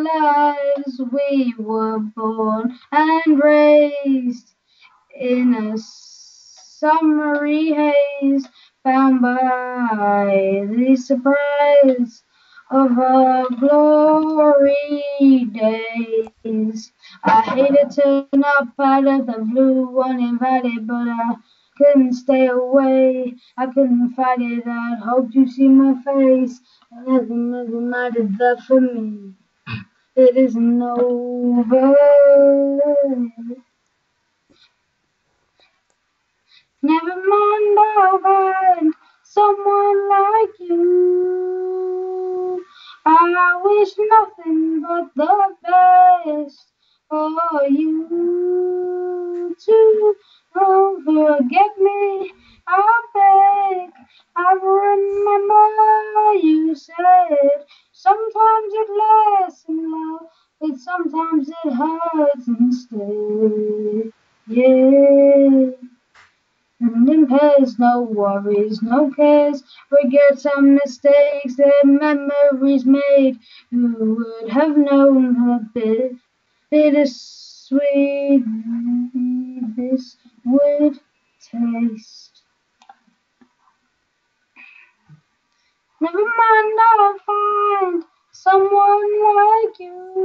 lives we were born and raised in a summery haze, bound by the surprise of our glory days. I hated to turn up out of the blue uninvited, but I couldn't stay away. I couldn't fight it. I'd hoped you'd see my face. Nothing mattered that for me. It isn't over. Never mind, I'll find someone like you. I wish nothing but the best for you. Too. Don't forget me, I beg. I remember you said sometimes it lasts in love, but sometimes it hurts instead. Yeah. And in pairs, no worries, no cares, regrets and mistakes that memories made. Who would have known how bittersweet this would taste? Never mind, I'll find someone like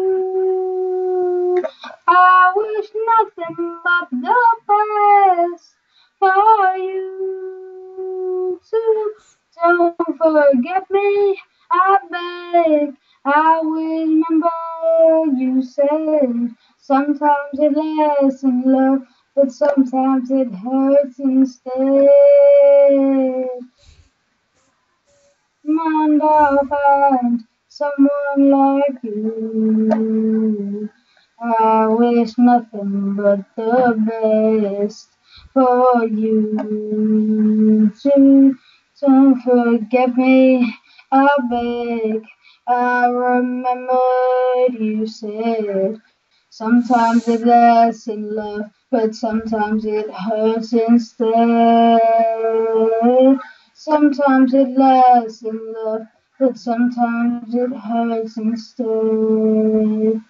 you. I wish nothing but the best for you too. Don't forget me, I beg. I will remember you said sometimes it lasts in love, but sometimes it hurts instead. And I'll find someone like you. I wish nothing but the best for you too. Don't forget me, I beg. I remembered you said sometimes it lasts in love, but sometimes it hurts instead. Sometimes it lasts in love, but sometimes it hurts instead.